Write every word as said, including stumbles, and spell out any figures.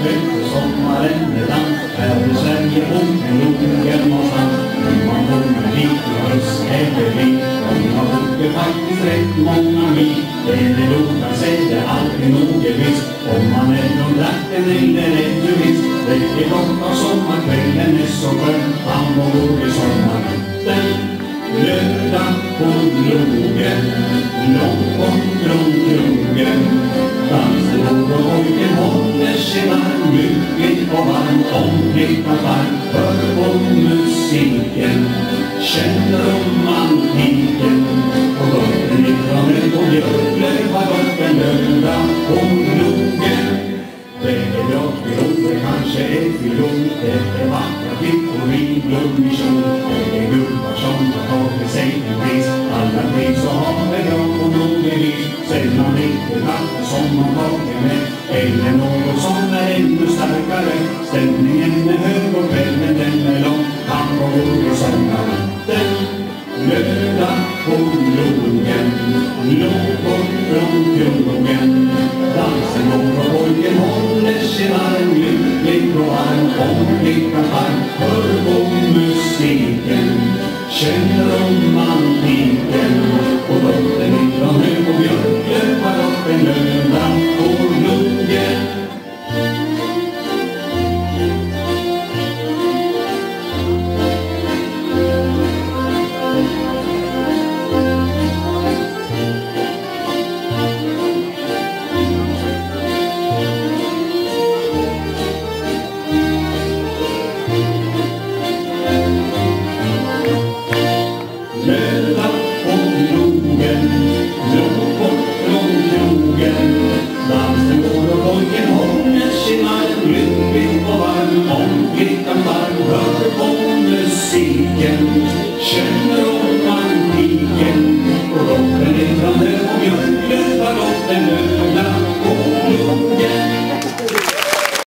efter sommaren med dans. Här i Sverige och en logen någonstans. Om man kommer hit i höst eller vin, om man åker faktiskt rätt många mil. Det är lokan säger alltid nog är visst, om man är från trakten eller är turist. Det är gott av sommarkvällen är så skön, han och går i sommarnatten. Lördag på logen, långt bort från krogen. Dansråd och ojken håller sig varm, mycket och varmt, omflyttat varmt. Hör på musiken, känner romantiken. Och börden ifrån öd och björkler var upp en lördag på logen. Det är blott beroende, kanske är filon. Det är vackra flickor i blommig kjol. Det är gubbar som har tagit sig en pris. Alla pris så har det jag på någon vis. Sällan riktigt vatten som man tagit med. Eller något som är ännu starkare. Stämningen är hög och kvällen den är lång. Han och går i sommarnatten. Lördag på logen, långt bort från krogen. Dansen går och pojken håller sig varm, lycklig och varm, omflyttat varm. Hör på musiken, känner romantiken. Och börden ifrån hög och björkler var upp en lördag på logen. Lördag på logen, långt bort från krogen. Dansen går och pojken håller sig varm, lycklig och varm, omflyttat varm. Hör på musiken, känner